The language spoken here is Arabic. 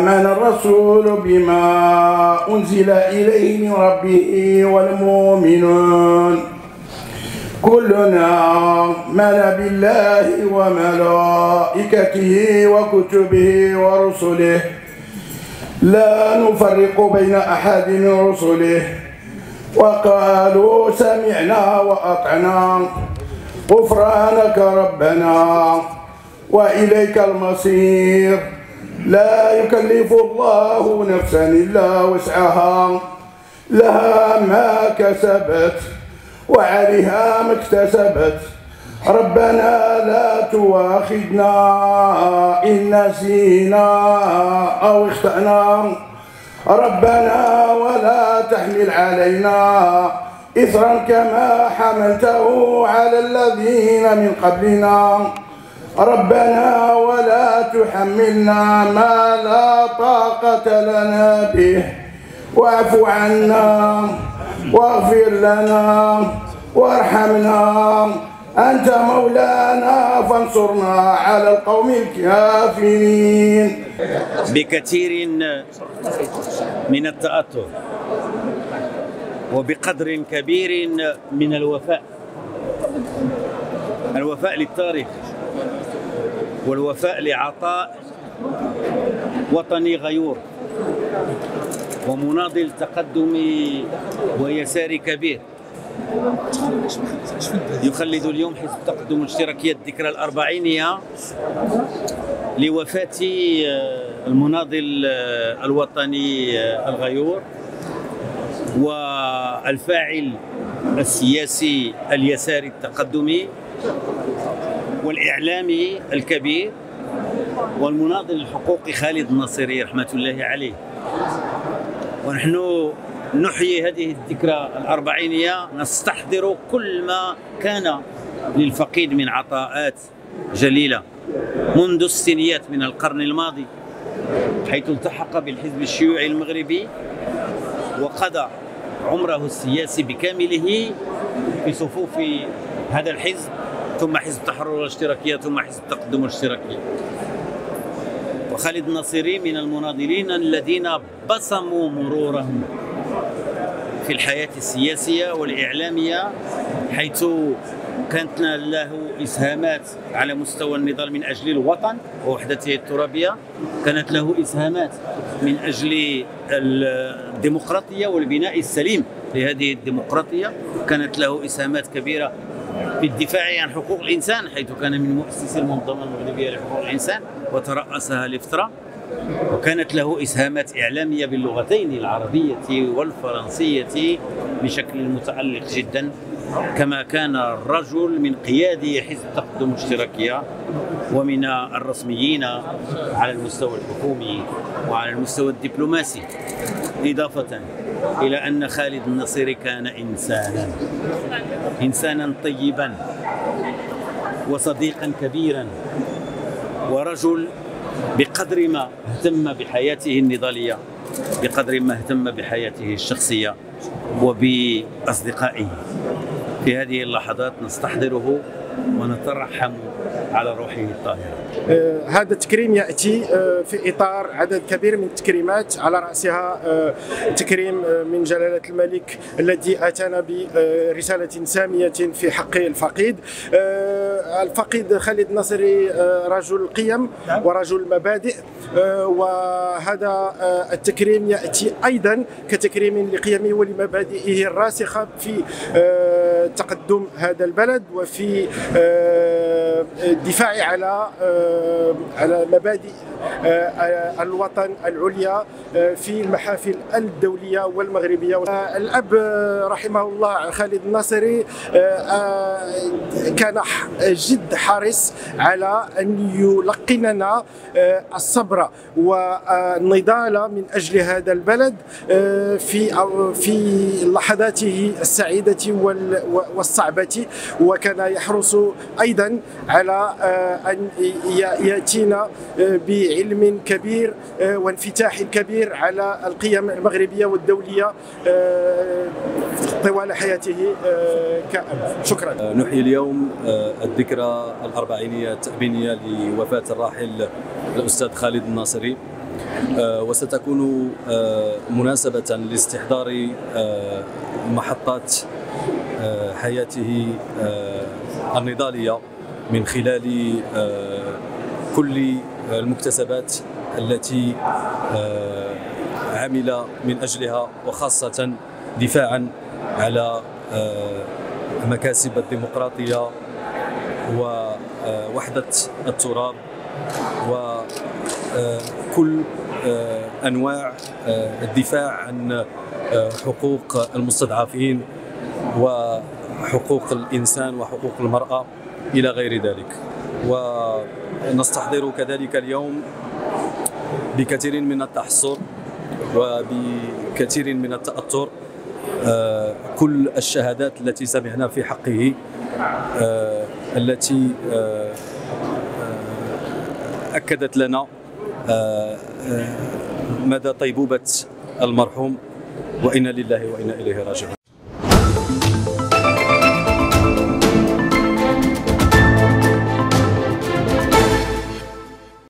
آمن الرسول بما أنزل إليه من ربه والمؤمنون كلنا آمن بالله وملائكته وكتبه ورسله لا نفرق بين أحد من رسله وقالوا سمعنا وأطعنا غفرانك ربنا وإليك المصير لا يكلف الله نفسا إلا وسعها لها ما كسبت وعليها ما اكتسبت ربنا لا تؤاخذنا إن نسينا أو اخطأنا ربنا ولا تحمل علينا إثرا كما حملته على الذين من قبلنا ربنا ولا تحملنا ما لا طاقة لنا به واعف عنا واغفر لنا وارحمنا أنت مولانا فانصرنا على القوم الكافرين. بكثير من التأثر وبقدر كبير من الوفاء للتاريخ والوفاء لعطاء وطني غيور ومناضل تقدم ويسار كبير يخلد اليوم حزب التقدم الاشتراكية الذكرى الأربعينية لوفاة المناضل الوطني الغيور والفاعل السياسي اليساري التقدمي والإعلامي الكبير والمناضل الحقوقي خالد الناصري رحمة الله عليه. ونحن نحيي هذه الذكرى الأربعينية نستحضر كل ما كان للفقيد من عطاءات جليلة منذ الستينيات من القرن الماضي، حيث التحق بالحزب الشيوعي المغربي وقضى عمره السياسي بكامله في صفوف هذا الحزب، ثم حزب التحرر الاشتراكية، ثم حزب التقدم الاشتراكي. وخالد الناصري من المناضلين الذين بصموا مرورهم في الحياة السياسية والإعلامية، حيث كانت له إسهامات على مستوى النضال من أجل الوطن ووحدته الترابية، كانت له إسهامات من أجل الديمقراطية والبناء السليم لهذه الديمقراطية، كانت له إسهامات كبيرة في الدفاع عن حقوق الإنسان، حيث كان من مؤسسي المنظمة المغربية لحقوق الإنسان وترأسها لفترة، وكانت له إسهامات إعلامية باللغتين العربية والفرنسية بشكل متألق جدا، كما كان الرجل من قيادي حزب التقدم الاشتراكية ومن الرسميين على المستوى الحكومي وعلى المستوى الدبلوماسي، إضافة إلى أن خالد الناصري كان إنسانا طيبا وصديقا كبيرا ورجل بقدر ما اهتم بحياته النضالية بقدر ما اهتم بحياته الشخصية وبأصدقائه. في هذه اللحظات نستحضره ونترحم على روحه الطاهرة. هذا التكريم يأتي في إطار عدد كبير من التكريمات، على رأسها تكريم من جلالة الملك الذي أتانا برسالة سامية في حق الفقيد. الفقيد خالد الناصري رجل قيم ورجل مبادئ، وهذا التكريم يأتي أيضا كتكريم لقيمه ولمبادئه الراسخة في تقدم هذا البلد وفي الدفاع على مبادئ الوطن العليا في المحافل الدولية والمغربية. الأب رحمه الله خالد الناصري كان جد حريص على أن يلقننا الصبر والنضال من أجل هذا البلد في لحظاته السعيدة والصعبة، وكان يحرص أيضا على أن يأتينا بعلم كبير وانفتاح كبير على القيم المغربية والدولية طوال حياته كأب. شكرا. نحيي اليوم الذكرى الأربعينية التأبينية لوفاة الراحل الأستاذ خالد الناصري، وستكون مناسبة لاستحضار محطات حياته النضالية من خلال كل المكتسبات التي عمل من أجلها، وخاصة دفاعا على مكاسب الديمقراطية ووحدة التراب وكل أنواع الدفاع عن حقوق المستضعفين وحقوق الإنسان وحقوق المرأة إلى غير ذلك. ونستحضر كذلك اليوم بكثير من التحسر وبكثير من التأثر كل الشهادات التي سمعنا في حقه، التي أكدت لنا مدى طيبوبة المرحوم، وإنا لله وإنا إليه راجعون.